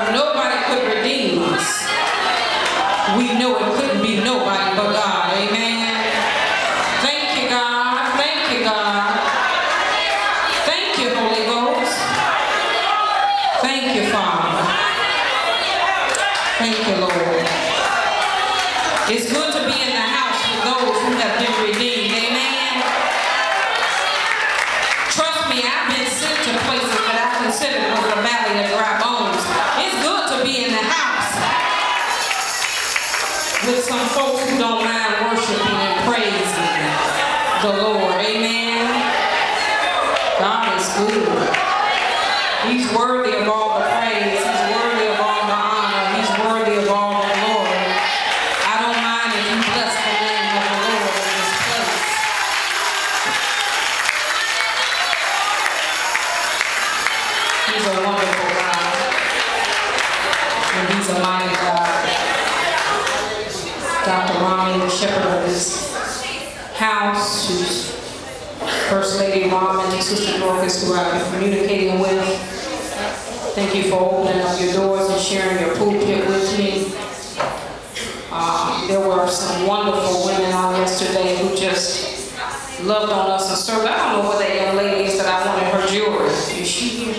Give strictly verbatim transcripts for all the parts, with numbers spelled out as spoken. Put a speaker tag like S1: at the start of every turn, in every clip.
S1: if nobody could redeem us, we know it couldn't be nobody but God. Amen. Thank you, God. Thank you, God. Thank you, Holy Ghost. Thank you, Father. Thank you, Lord. It's good to be in the house with those who have been redeemed. Amen. Trust me, I've been sent to places that I considered was the valley of dry bones. It's good to be in the house with some folks who don't mind worshiping and praising the Lord. Amen. God is good. He's worthy of all the praise. He's worthy of all the honor. He's worthy of all the glory. I don't mind if you bless the name of the Lord in this place. He's a wonderful God. And he's a mighty God. Doctor Ronnie, the shepherd of this house, who's First Lady Mom and Sister Dorcas, who I've been communicating with. Thank you for opening up your doors and sharing your pulpit with me. Uh, there were some wonderful women on yesterday who just loved on us and served. I don't know what that young lady said. I wanted her jewelry. Is she here?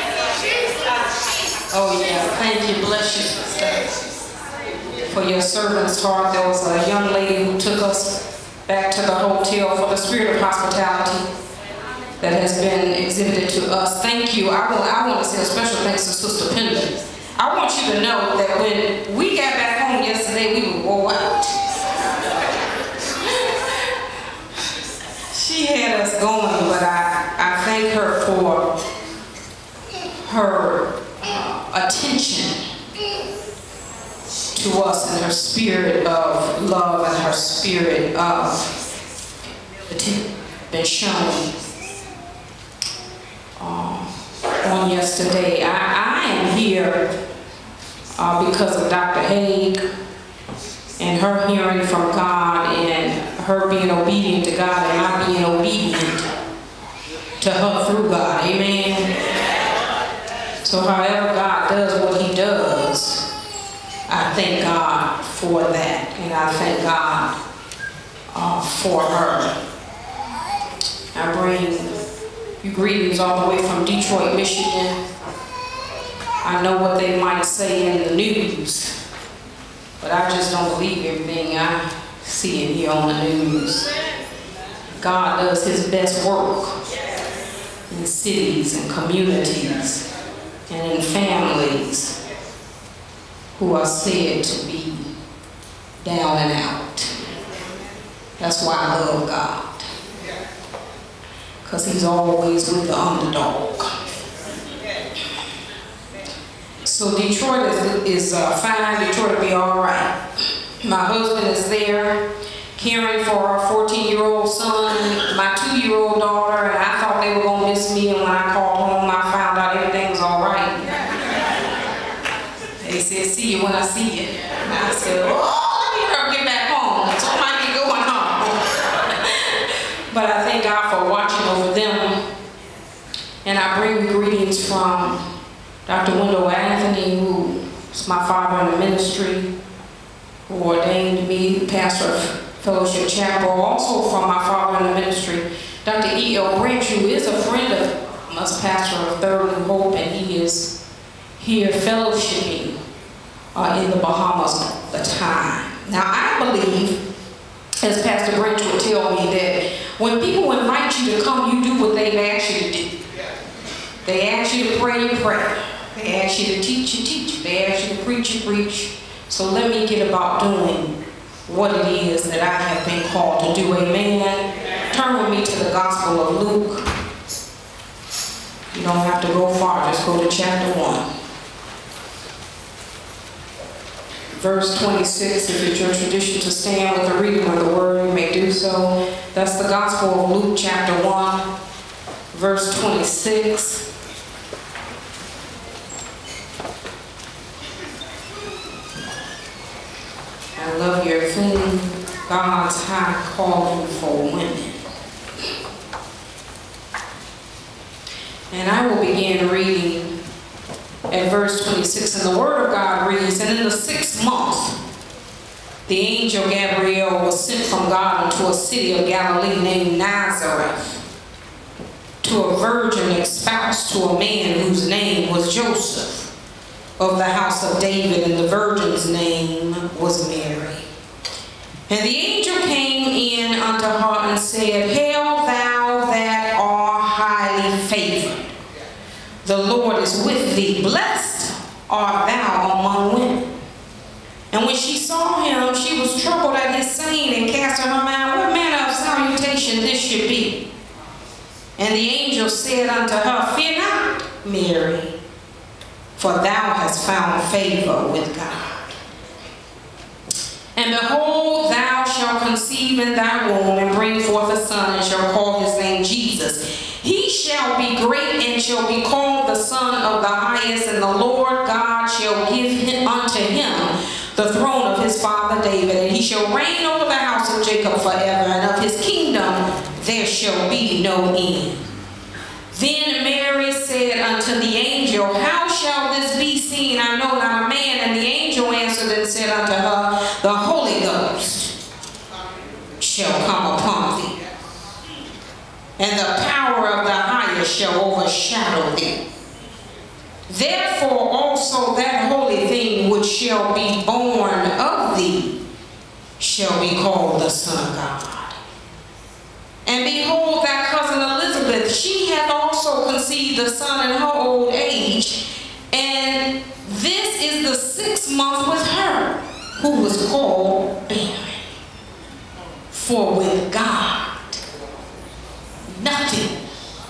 S1: Oh yeah, thank you. Bless you, sister, for your servant's heart. There was a young lady who took us back to the hotel for the spirit of hospitality that has been exhibited to us. Thank you. I, will, I want to say a special thanks to Sister Pendleton. I want you to know that when we got back home yesterday, we were wore out. She had us going, but I, I thank her for her uh, attention to us and her spirit of love and her spirit of attention been shown. Um, on yesterday. I, I am here uh, because of Doctor Haig and her hearing from God and her being obedient to God and I being obedient to her through God. Amen. So however God does what he does, I thank God for that, and I thank God uh, for her. I bring you greetings all the way from Detroit, Michigan. I know what they might say in the news, but I just don't believe everything I see and hear on the news. God does his best work in cities and communities and in families who are said to be down and out. That's why I love God. Because he's always with the underdog. So Detroit is, is uh, fine. Detroit will be all right. My husband is there caring for our fourteen-year-old son, my two-year-old daughter, and I thought they were going to miss me, and when I called home, I found out everything was all right. They said, see you when I see you. And I said, oh, let me get back home. So I might be going home. But I thank God for watching over them. And I bring greetings from Doctor Wendell Anthony, who is my father in the ministry, who ordained me pastor of Fellowship Chapel, also from my father in the ministry, Doctor E L Branch, who is a friend of us, pastor of Third and Hope, and he is here fellowshipping uh, in the Bahamas at the time. Now I believe, as Pastor Branch would tell me, that when people invite you to come, you do what they ask you to do. They ask you to pray, you pray. They ask you to teach, you teach. They ask you to preach, you preach. So let me get about doing what it is that I have been called to do. Amen. Turn with me to the Gospel of Luke. You don't have to go far, just go to chapter one. Verse twenty-six, if it's your tradition to stand with the reading of the word, you may do so. That's the Gospel of Luke chapter one, verse twenty-six. I love your theme, God's high calling for women. And I will begin reading at verse twenty-six, and the word of God reads, "And in the sixth month, the angel Gabriel was sent from God unto a city of Galilee named Nazareth, to a virgin espoused to a man whose name was Joseph, of the house of David, and the virgin's name was Mary. And the angel came in unto her and said, Hail thou that art highly favored, the Lord is with thee, blessed art thou among women. And when she saw him, she was troubled at his saying, and cast in her mind what manner of salutation this should be. And the angel said unto her, Fear not, Mary, for thou hast found favor with God. And behold, thou shalt conceive in thy womb, and bring forth a son, and shall call his name Jesus. He shall be great, and shall be called the Son of the Highest, and the Lord God shall give him unto him the throne of his father David, and he shall reign over the house of Jacob forever, and of his kingdom there shall be no end. Then Mary said unto the angel, How shall this be, seeing I know not a man? And the angel answered and said unto her, The Holy Ghost shall come upon thee, and the power of the highest shall overshadow thee. Therefore also that holy thing which shall be born of thee shall be called the Son of God. And behold, thy cousin Elizabeth, she hath also conceived a son in her old age, and this is the sixth month with her, who was called barren. For with God nothing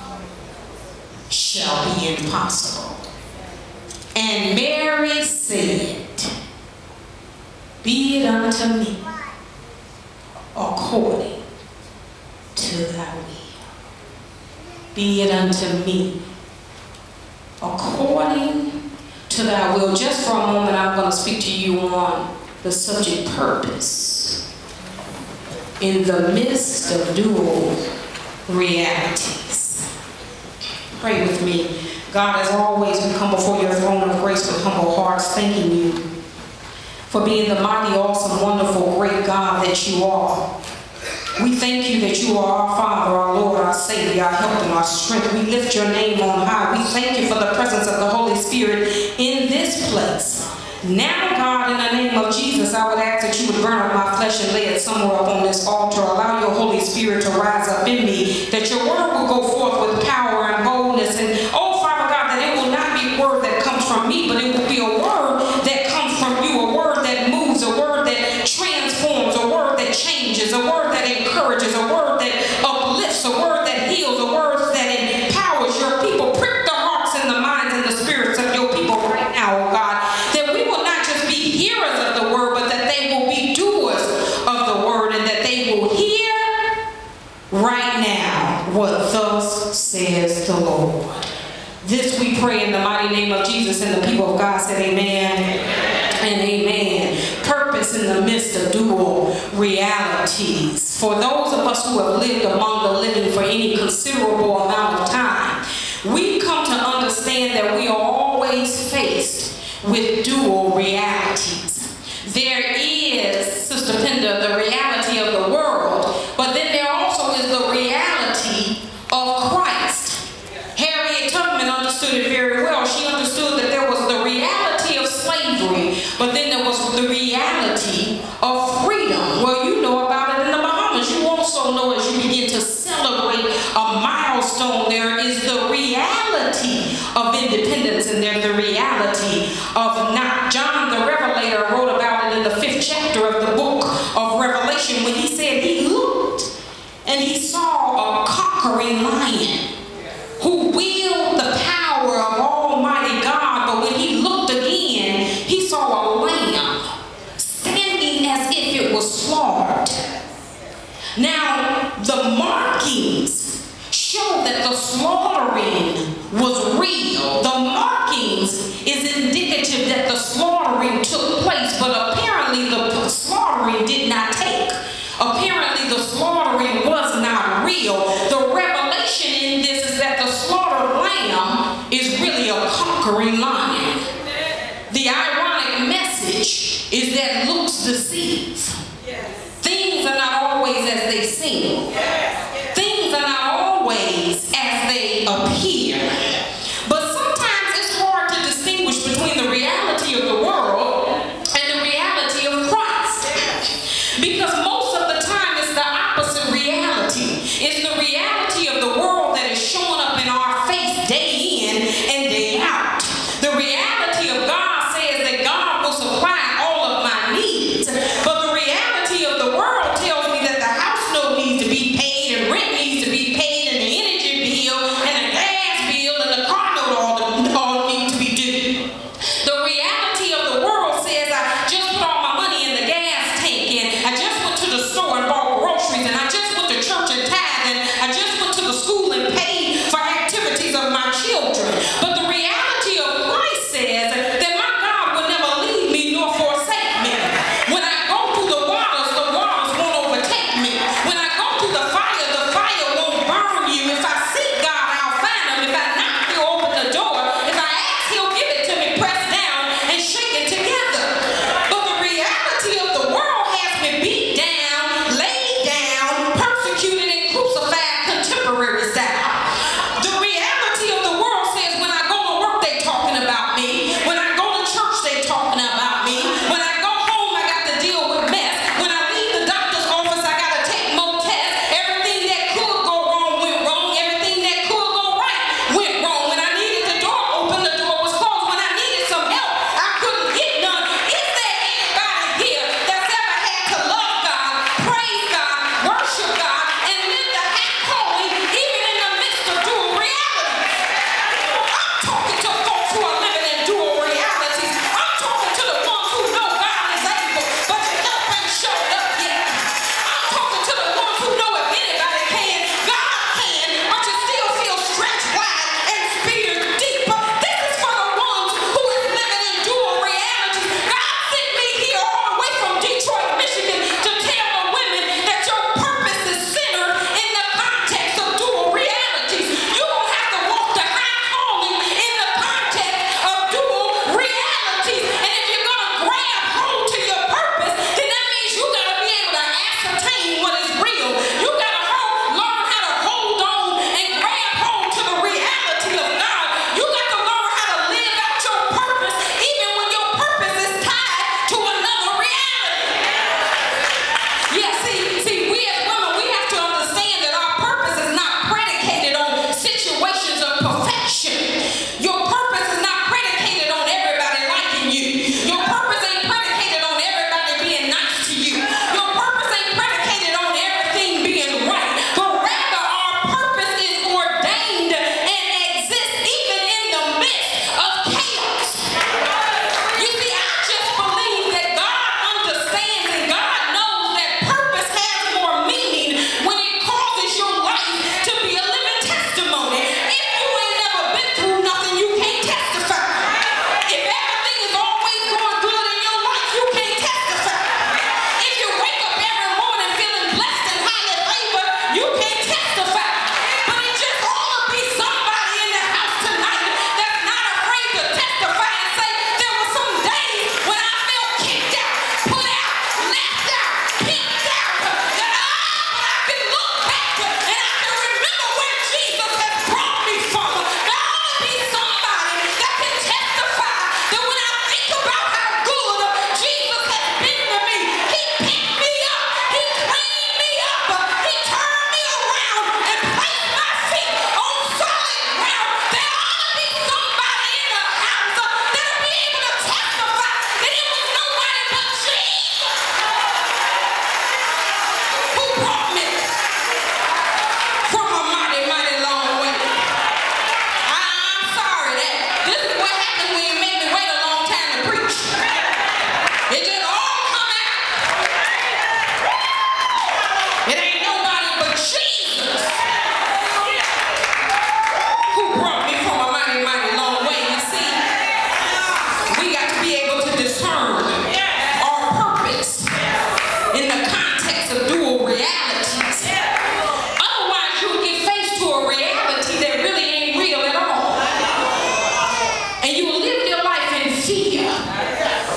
S1: shall be impossible. And Mary said, Be it unto me according to thy will. Be it unto me according to thy will. Just for a moment, I'm going to speak to you on the subject purpose in the midst of dual realities. Pray with me. God, as always, we come before your throne of grace with humble hearts, thanking you for being the mighty, awesome, wonderful, great God that you are. We thank you that you are our Father, our Lord, our Savior, our help, and our strength. We lift your name on high. We thank you for the presence of the Holy Spirit in this place. Now, God, in the name of Jesus, I would ask that you would burn up my flesh and lay it somewhere up on this altar. Allow your Holy Spirit to rise up in me, that your word will go forth with power and boldness. And, oh, Father God, that it will not be a word that comes from me, but it will be a word that comes from you, a word that moves, a word that transforms, a word that changes, a word that encourages, a word that uplifts, a word that heals, a word that empowers your people. Prick the hearts and the minds and the spirits of your people right now, oh God, that we will not just be hearers of the word, but that they will be doers of the word, and that they will hear right now what thus says the Lord. This we pray in the mighty name of Jesus, and the people of God said amen, amen. And amen. Purpose in the midst of dual realities. For those of us who have lived among the living for any considerable amount of time, we come to understand that we are always faced with dual realities. There is, Sister Penda, the reality of the world, but then there also is the reality of Christ. Harriet Tubman understood it very well. She understood that there was the reality of slavery, but then there was the reality of freedom. Well, you know about it in the Bahamas. You also know, as you begin to celebrate a milestone, there is the reality of independence, and there's the reality of not. John the Revelator wrote about it in the fifth chapter of the book of Revelation, when he said he looked and he saw a conquering lion who wielded the power of Almighty God, but when he looked again, he saw a lamb standing as if it was slaughtered. Now, the markings show that the slaughtering was real. The markings is indicative that the slaughtering took place, but apparently the slaughtering did not take. Apparently the slaughtering was not real. The revelation in image is that looks deceive. Things are not always as they seem. Things are not always as they appear. But sometimes it's hard to distinguish between the reality of the world and the reality of Christ. Because most of the time it's the opposite reality. It's the reality of the world that is showing up in our face day in and day out. The reality of God says that God will supply all of my needs. But the reality of the world tells me that the house note needs to be paid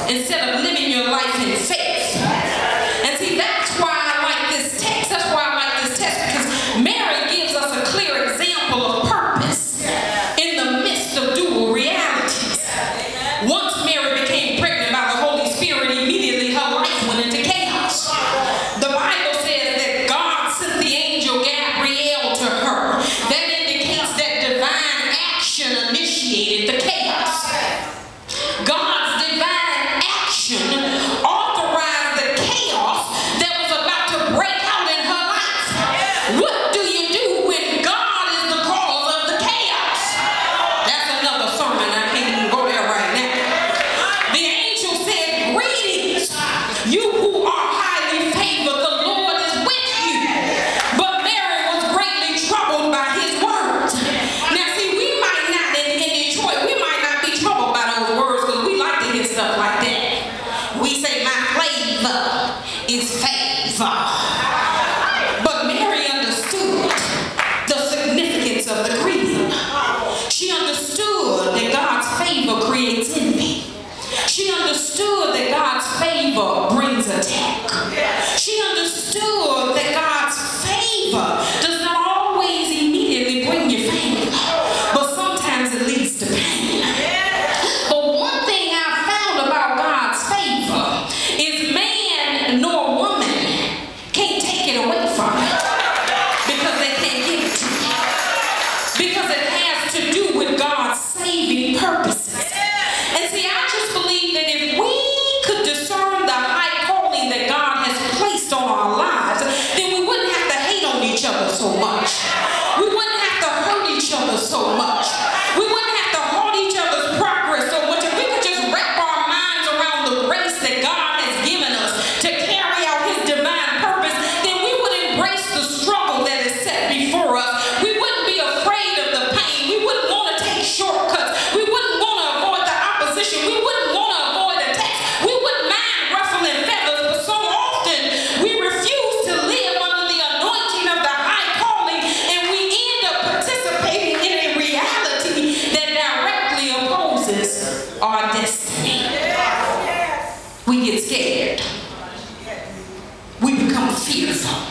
S1: instead of living your life in faith. And see, that's why I like this text. That's why I like this text, because Mary gives us a clear example of purpose in the midst of dual realities. Once Mary became pregnant by the Holy Spirit, immediately her life went into chaos. The Bible says that God sent the angel Gabriel to her. That indicates that divine action initiated the chaos. God's divine action authorized the chaos that was about to break out in her life. What do you do when God is the cause of the chaos? That's another sermon. I can't even go there right now. The angel said, "Greetings, you who are highly favored, the Lord is with you." But Mary was greatly troubled by his words. Now see, we might not, in, in Detroit, we might not be troubled by those words because we like to hear stuff like that. We say, "My flavor is favor." But Mary understood the significance of the greeting. She understood that God's favor creates envy. She understood that God's favor brings attack. She understood that God's favor does not always immediately bring you favor, but sometimes it leads to pain. But one thing I found about God's favor is man nor woman can't take it away from you because they can't give it to you. Because it has to do with God's saving purposes. And see, I just believe that if we could discern the high calling that God has placed on our lives, then we wouldn't have to hate on each other so much. We wouldn't have to hurt each other so much. We wouldn't have to halt each other's progress so much. If we could just wrap our minds around the grace that God has given us to carry out his divine purpose, then we would embrace the struggle that is set before us. We wouldn't be afraid of the pain. We wouldn't want to take shortcuts. We wouldn't want to avoid the opposition. We wouldn't want to avoid attacks. We wouldn't mind ruffling feathers, but so often we refuse to live under the anointing of the high calling, and we end up participating in a reality that directly opposes our destiny. We get scared. We become fearful.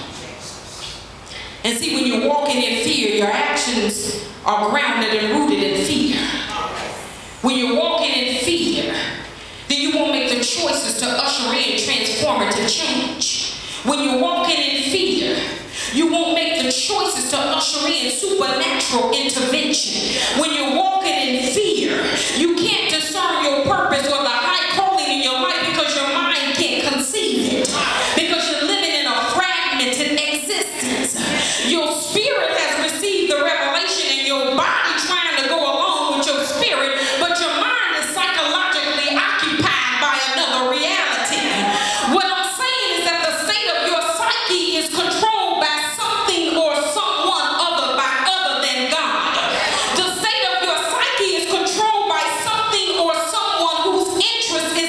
S1: And see, when you're walking in fear, your actions are grounded and rooted in fear. When you're walking in fear, then you won't make the choices to usher in transformative change. When you're walking in fear, you won't make the choices to usher in supernatural intervention. When you're walking in fear, you can't discern your purpose or the high calling in your life because your mind can't conceive it. Because you're living in a fragmented existence. Your spirit has received the revelation and your body trying to go along with your spirit, but your mind is psychologically occupied by another reality. What I'm saying is that the state of your psyche is controlled by something or someone other by other than God. The state of your psyche is controlled by something or someone whose interest is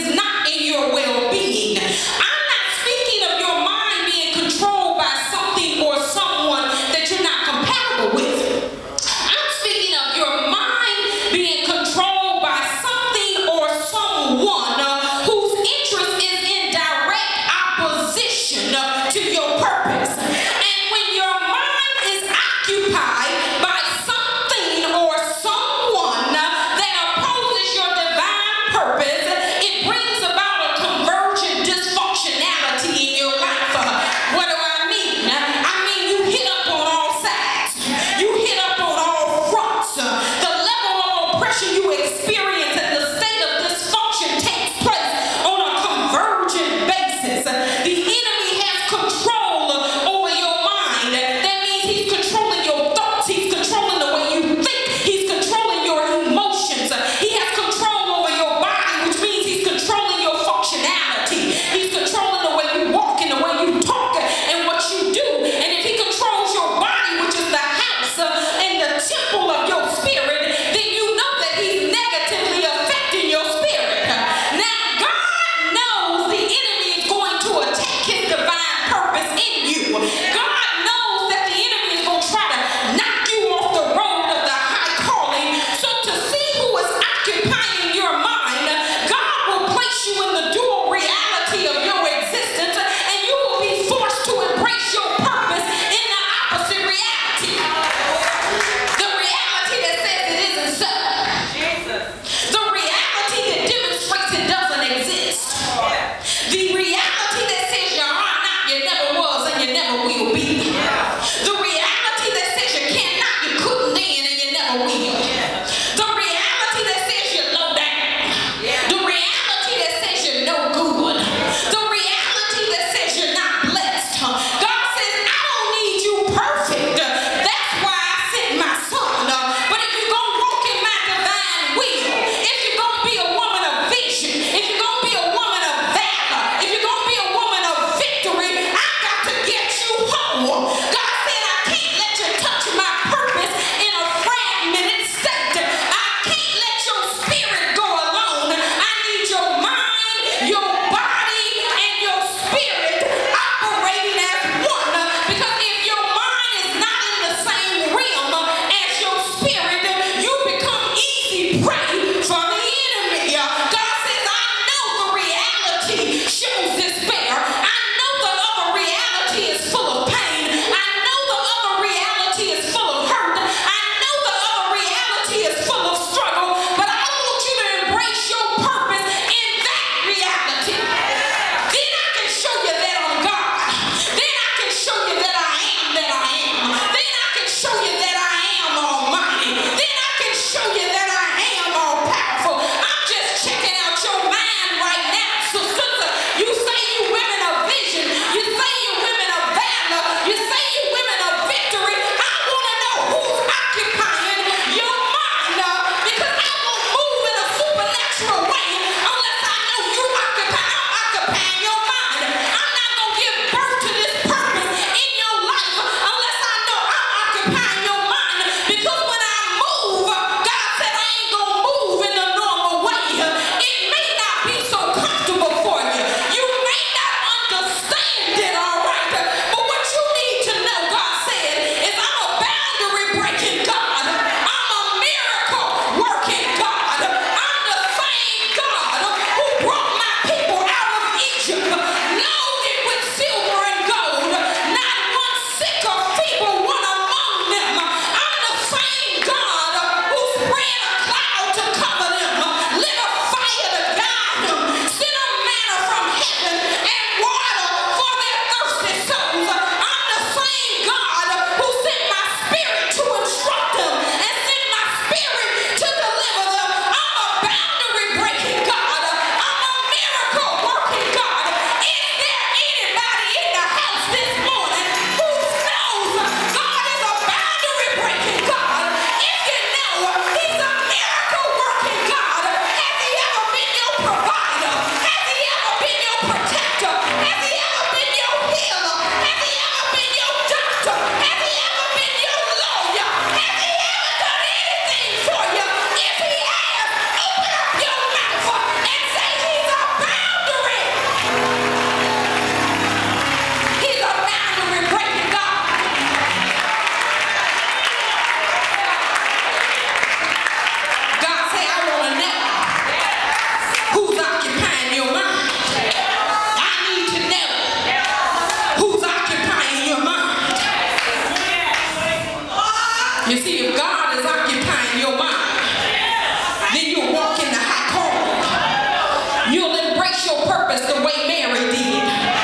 S1: purpose the way Mary did.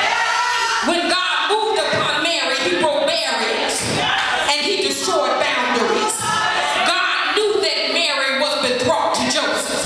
S1: When God moved upon Mary, he broke barriers and he destroyed boundaries. God knew that Mary was betrothed to Joseph.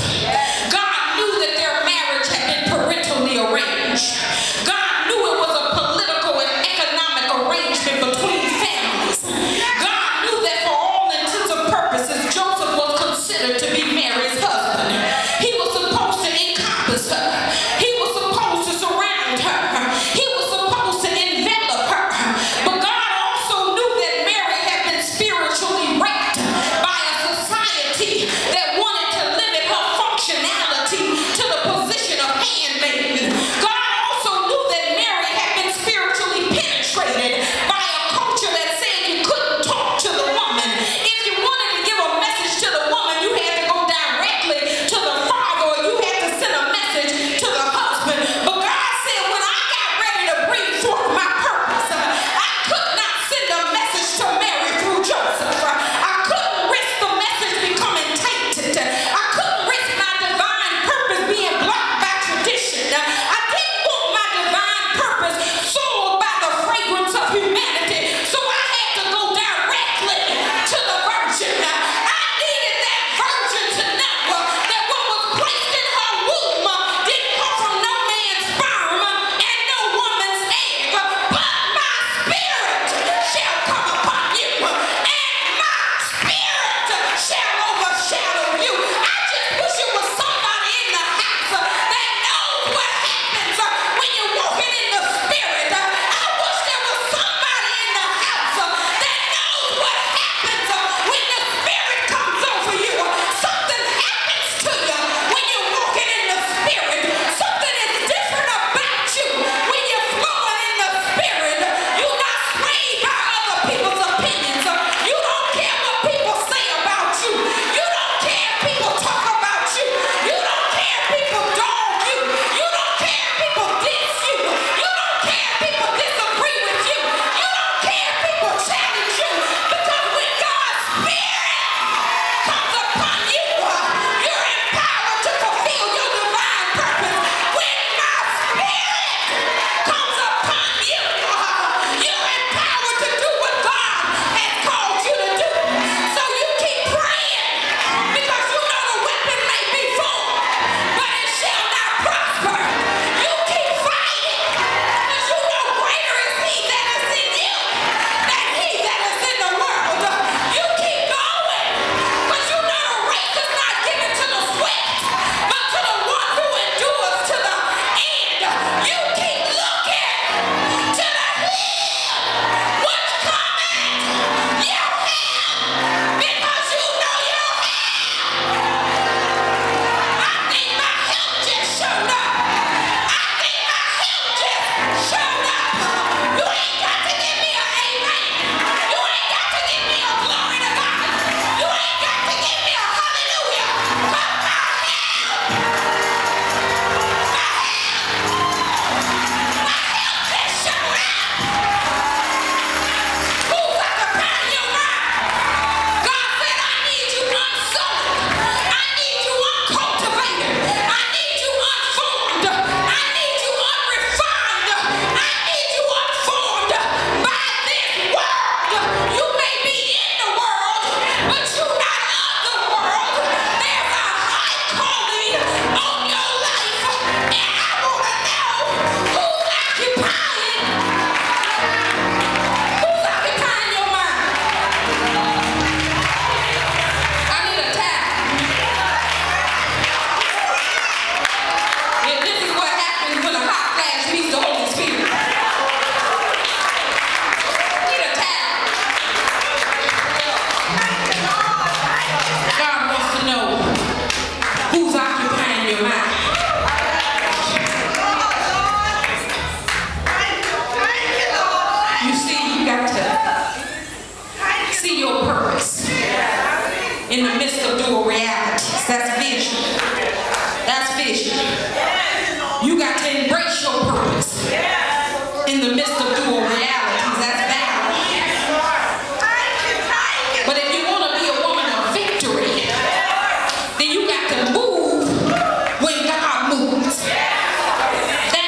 S1: God knew that their marriage had been parentally arranged. God knew it was a political and economic arrangement between families. God knew that for all intents and purposes, Joseph was considered to be Mary's husband. He was supposed to encompass her. He was supposed to surround her. He was supposed to envelop her. But God also knew that Mary had been spiritually raped by a society that wanted to limit her functionality to the position of handmaiden. God also knew that Mary had been spiritually penetrated by a culture that said you couldn't talk to the woman. If you wanted to give a message to the woman, you had to go directly to the father, or you had to send a message to the husband. But God said, when I got ready to bring forth my purpose, I could not send a message to Mary through Joseph. I couldn't risk the message becoming tainted. I couldn't risk my divine purpose being blocked by tradition. I didn't want my divine purpose soiled by the fragrance of humanity. So I had to go directly to the virgin. I needed that virgin to know that what was placed in her womb didn't come from no man's sperm and no woman's egg. But my spirit shall come upon you, and my spirit shall overshadow you. I just wish it was somebody in the house that knows what happens when you're walking in the spirit. I wish there was somebody in the house that knows what happens when the spirit comes over you. Something happens to you when you're walking in the spirit. Something is different about you when you're flowing in the spirit. You're not swayed by other people's opinions. You don't care what people say about you. You don't care if people talk about you. You don't care if people dog you. You don't care if people diss you. You don't care if people disagree with you. You don't care if people challenge you. Because when God's spirit comes upon you, you're empowered to fulfill your divine purpose. When my spirit comes upon you, you're empowered to do what God has called you to do. So you keep praying, because you know the weapon may be formed, but it shall not prosper. You keep fighting, because you know greater is he that is in you than he that is in the world. You keep going, because you know the race is not given to the swift, but to the one who endures to the end. You keep looking to the hill which cometh your help, because you know your help. I think my help just showed up. I think my help just showed up. You ain't got to give me an amen. You ain't got to give me a glory to God. You ain't got to give me a hallelujah. But my help, my help, my help just showed up. Who's occupying your mind? God said, I need you unsold. I need you uncultivated. I need you unformed. I need you unrefined. I need you unformed by this world. You may be in the world, but you're not of the world. There's a high calling on your life, and I want to know who's occupying. Who's occupying your mind? I need a tap. And this is what happens when a hot flash meets the Holy Spirit. I need a tap. God wants to know who's occupying your mind. You see, you got to see your purpose in the midst of dual realities. That's vision. That's vision. You got to embrace your purpose in the midst of dual realities. That's valor. But if you want to be a woman of victory, then you got to move when God moves. That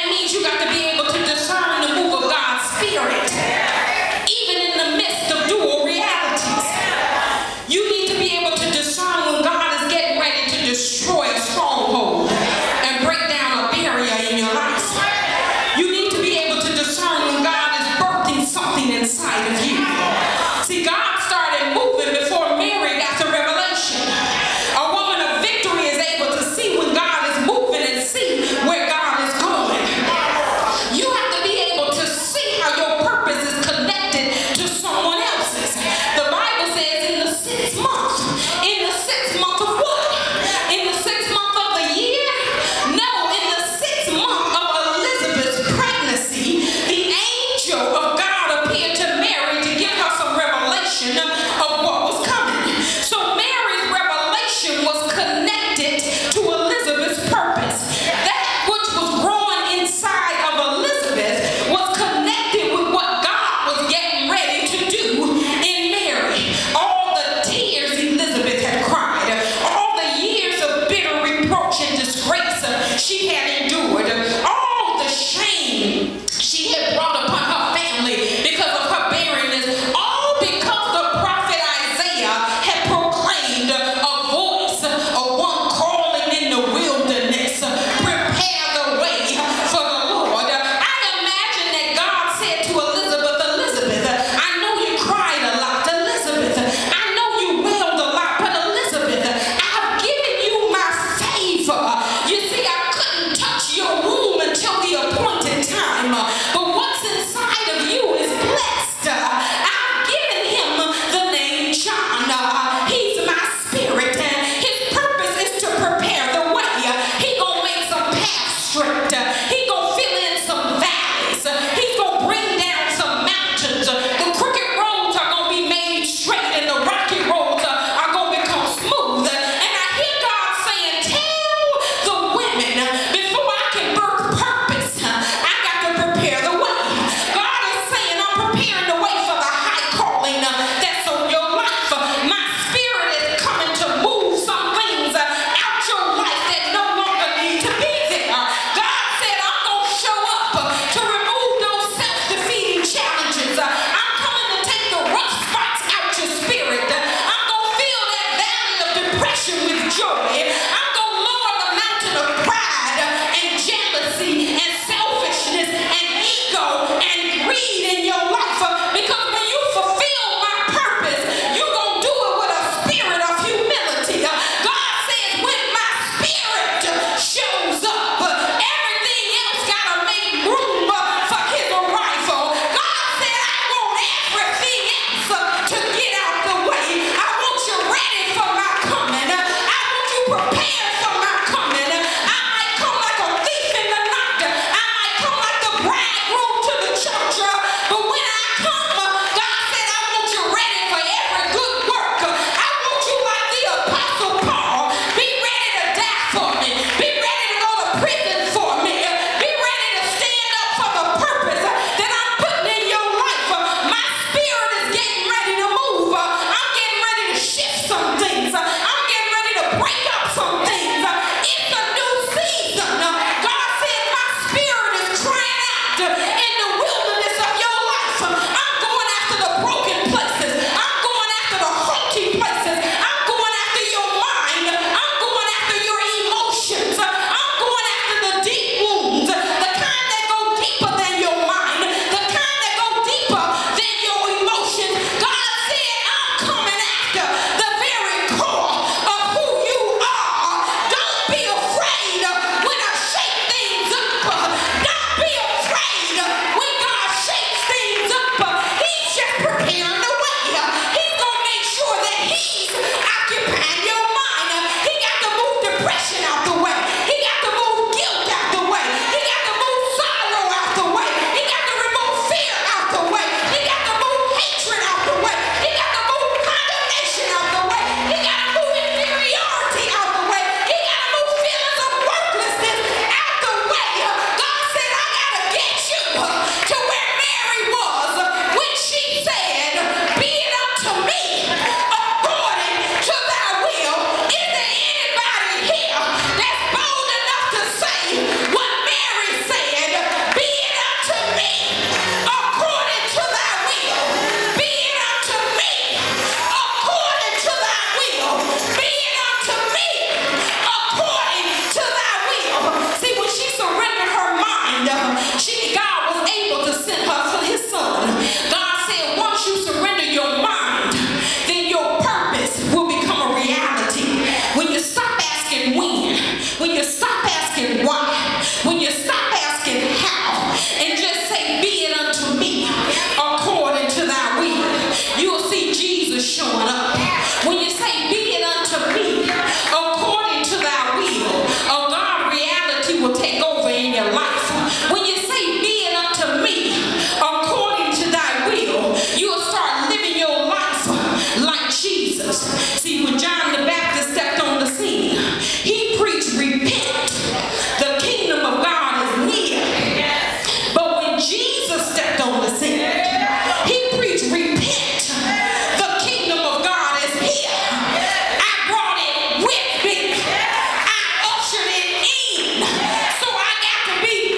S1: in your life. When you say, be it unto me according to thy will, you will start living your life like Jesus. See, when John the Baptist stepped on the scene, he preached, repent, the kingdom of God is near. But when Jesus stepped on the scene, he preached, repent, the kingdom of God is here. I brought it with me. I ushered it in. So I got to be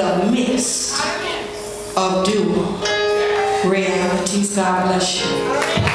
S1: the midst of dual realities. God bless you.